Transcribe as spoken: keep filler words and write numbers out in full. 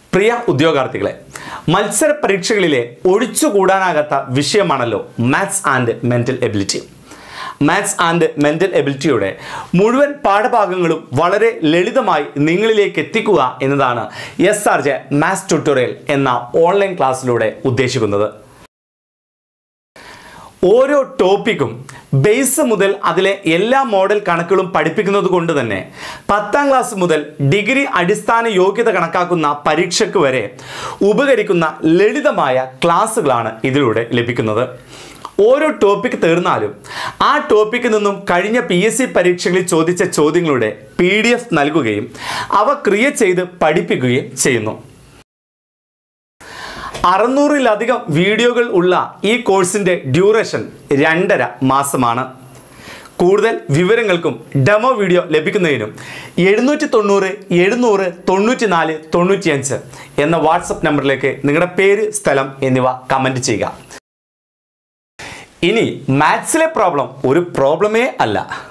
പ്രിയ ഉദ്യോഗാർത്ഥികളെ, മത്സര പരീക്ഷകളിലെ ഒഴിച്ചുകൂടാനാകാത്ത വിഷയമാണല്ലോ maths and mental ability. Maths and mental എബിലിറ്റിയുടെ മുഴുവൻ പാഠഭാഗങ്ങളും വളരെ ലളിതമായി നിങ്ങളിലേക്ക് എത്തിക്കുക എന്നതാണ് S R J maths tutorial എന്ന ഓൺലൈൻ ക്ലാസ്സിലൂടെ ഉദ്ദേശിക്കുന്നത്. ഓരോ ടോപ്പിക്കും ബേസ് മുതൽ അതിലെ എല്ലാ മോഡൽ കണക്കുകളും പഠിപ്പിക്കുന്നത് കൊണ്ട് തന്നെ പത്താം ക്ലാസ് മുതൽ ഡിഗ്രി അടിസ്ഥാന യോഗ്യത കണക്കാക്കുന്ന പരീക്ഷയ്ക്ക് വരെ ഉപകരിക്കുന്ന ലളിതമായ ക്ലാസ്സുകളാണ് ഇതിലൂടെ ലഭിക്കുന്നത്. ഓരോ ടോപ്പിക് തീർന്നാലും ആ ടോപ്പിക്കിൽ നിന്നും കഴിഞ്ഞ പി എസ് സി പരീക്ഷകളിൽ ചോദിച്ച ചോദ്യങ്ങളുടെ പി ഡി എഫ് നൽകുകയും അവ ക്രിയേറ്റ് ചെയ്ത് പഠിപ്പിക്കുകയും ചെയ്യുന്നു. അറുന്നൂറിലധികം വീഡിയോകൾ ഉള്ള ഈ കോഴ്സിൻ്റെ ഡ്യൂറേഷൻ രണ്ടര മാസമാണ്. കൂടുതൽ വിവരങ്ങൾക്കും ഡെമോ വീഡിയോ ലഭിക്കുന്നതിനും എഴുന്നൂറ്റി തൊണ്ണൂറ് എഴുന്നൂറ് തൊണ്ണൂറ്റി നാല് തൊണ്ണൂറ്റിയഞ്ച് എന്ന വാട്സപ്പ് നമ്പറിലേക്ക് നിങ്ങളുടെ പേര്, സ്ഥലം എന്നിവ കമൻറ്റ് ചെയ്യുക. ഇനി മാത്സിലെ പ്രോബ്ലം ഒരു പ്രോബ്ലമേ അല്ല.